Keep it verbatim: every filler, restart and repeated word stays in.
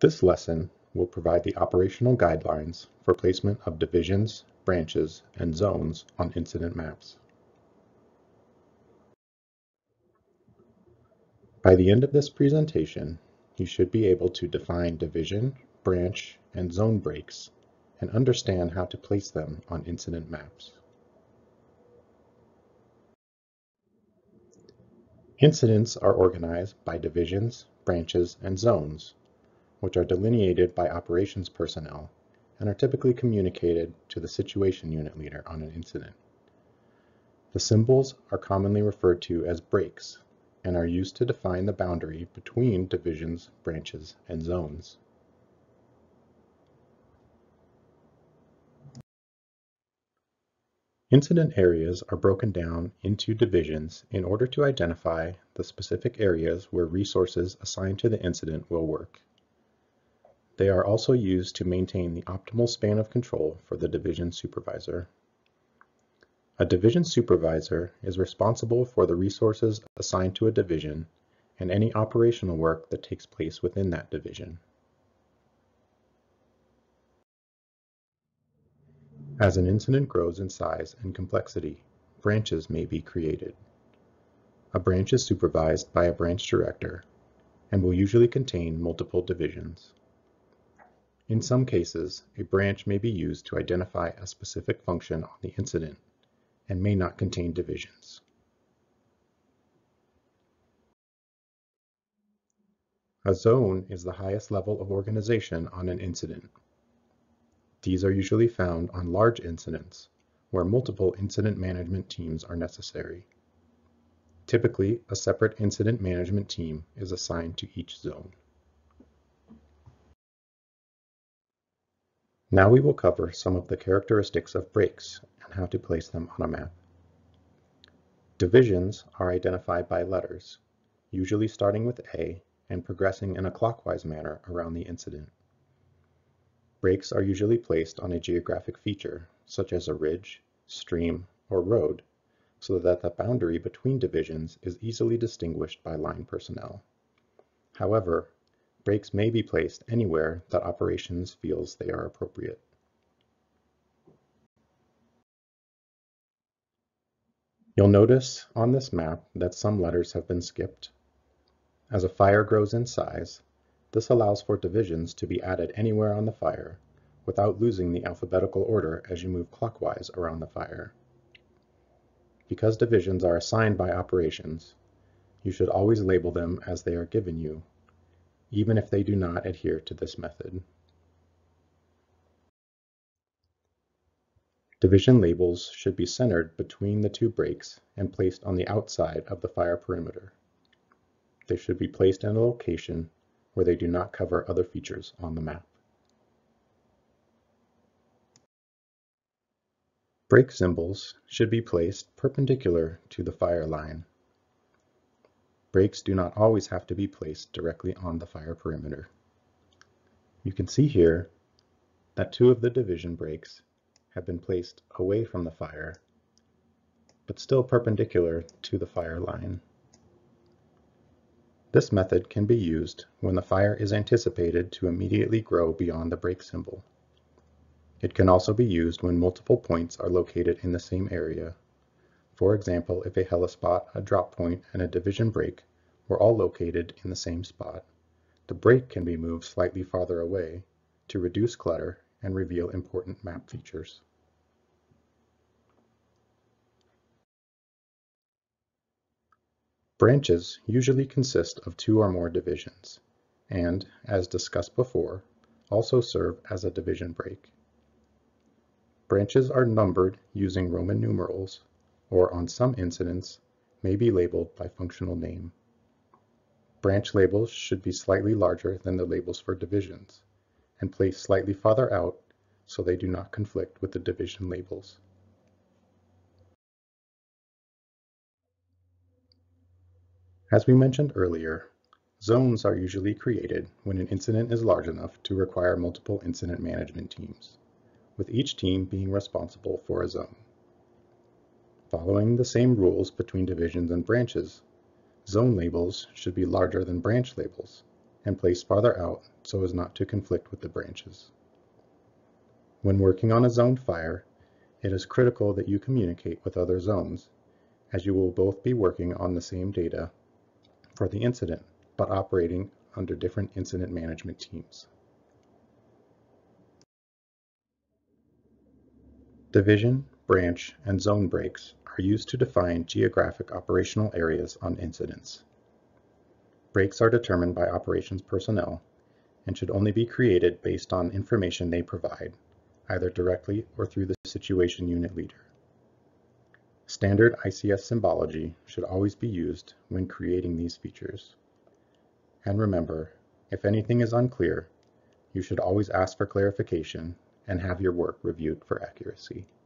This lesson will provide the operational guidelines for placement of divisions, branches, and zones on incident maps. By the end of this presentation, you should be able to define division, branch, and zone breaks and understand how to place them on incident maps. Incidents are organized by divisions, branches, and zones, which are delineated by operations personnel and are typically communicated to the situation unit leader on an incident. The symbols are commonly referred to as breaks and are used to define the boundary between divisions, branches, and zones. Incident areas are broken down into divisions in order to identify the specific areas where resources assigned to the incident will work. They are also used to maintain the optimal span of control for the division supervisor. A division supervisor is responsible for the resources assigned to a division and any operational work that takes place within that division. As an incident grows in size and complexity, branches may be created. A branch is supervised by a branch director and will usually contain multiple divisions. In some cases, a branch may be used to identify a specific function on the incident and may not contain divisions. A zone is the highest level of organization on an incident. These are usually found on large incidents where multiple incident management teams are necessary. Typically, a separate incident management team is assigned to each zone. Now we will cover some of the characteristics of breaks and how to place them on a map. Divisions are identified by letters, usually starting with A and progressing in a clockwise manner around the incident. Breaks are usually placed on a geographic feature, such as a ridge, stream, or road, so that the boundary between divisions is easily distinguished by line personnel. However, breaks may be placed anywhere that operations feels they are appropriate. You'll notice on this map that some letters have been skipped. As a fire grows in size, this allows for divisions to be added anywhere on the fire without losing the alphabetical order as you move clockwise around the fire. Because divisions are assigned by operations, you should always label them as they are given you, even if they do not adhere to this method. Division labels should be centered between the two breaks and placed on the outside of the fire perimeter. They should be placed in a location where they do not cover other features on the map. Break symbols should be placed perpendicular to the fire line. Breaks do not always have to be placed directly on the fire perimeter. You can see here that two of the division breaks have been placed away from the fire, but still perpendicular to the fire line. This method can be used when the fire is anticipated to immediately grow beyond the break symbol. It can also be used when multiple points are located in the same area. For example, if a helispot, a drop point, and a division break were all located in the same spot, the break can be moved slightly farther away to reduce clutter and reveal important map features. Branches usually consist of two or more divisions, and, as discussed before, also serve as a division break. Branches are numbered using Roman numerals, or on some incidents, may be labeled by functional name. Branch labels should be slightly larger than the labels for divisions, and placed slightly farther out so they do not conflict with the division labels. As we mentioned earlier, zones are usually created when an incident is large enough to require multiple incident management teams, with each team being responsible for a zone. Following the same rules between divisions and branches, zone labels should be larger than branch labels, and placed farther out so as not to conflict with the branches. When working on a zoned fire, it is critical that you communicate with other zones, as you will both be working on the same data for the incident, but operating under different incident management teams. Division, branch, and zone breaks are used to define geographic operational areas on incidents. Breaks are determined by operations personnel and should only be created based on information they provide, either directly or through the situation unit leader. Standard I C S symbology should always be used when creating these features. And remember, if anything is unclear, you should always ask for clarification and have your work reviewed for accuracy.